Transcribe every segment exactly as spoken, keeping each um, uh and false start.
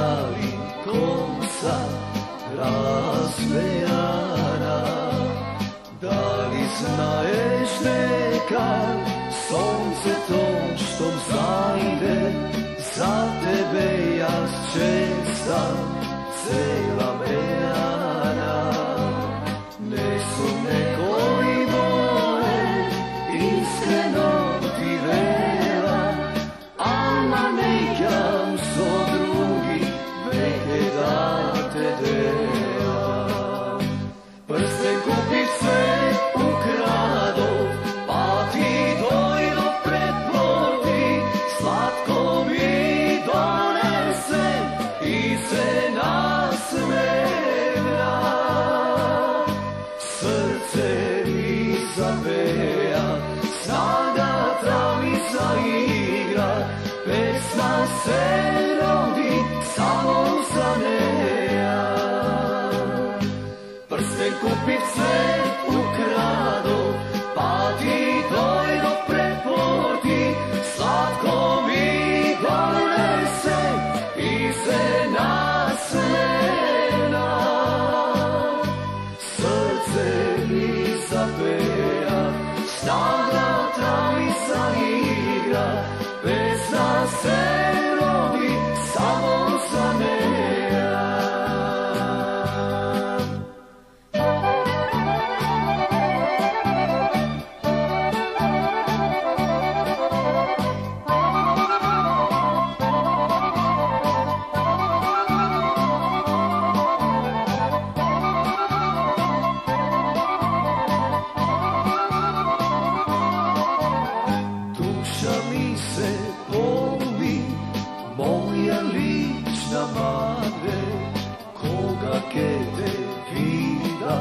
ali kosa razvejana. Da li znaješ nekad sonce tom što zajde, za tebe jas čestam cela mejana. Ne su nekoji vole iskreno ti vela, alma nekam so drugi veke da te dela. Prsten kupi sve ukrado, pa ti dojdo pred ploti, slatko mi donese i se nasmevna. Srce mi zaveja, snaga travi zaigra, pesma se rodi samo za neja. Prsten kupit cvet ukrado, pa ti dojdo pred ploti, slatko mi donese i se nasmevna. Srce mi zapeja, snaga travi zaigra, pesma se rodi samo za neja. Duša mi se poli, moja lična madre, koga ke te vida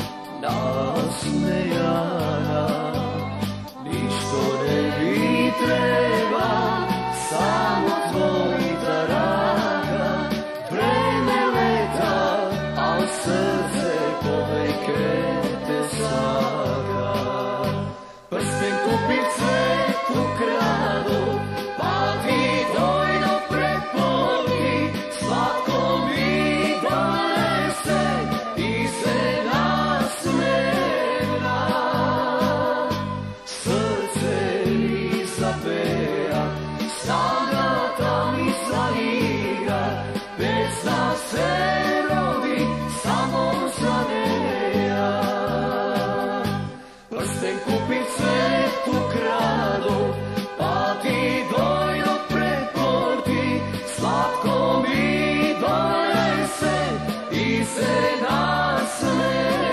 nasmejana. Ništo ne bi treba, samo tvoj taraga, vreme leta, al srce poveke te saga. Prsten kupim cvet ukrado, pa ti dojdo pred ploti, slatko mi donese i se nasmevna. Srce mi zapeja, snaga ta mi zaigra, pesma se rodi samo za neja. Prsten kupim cvet ukrado, pa ti dojdo pred ploti, slatko mi donese i se nasmevna.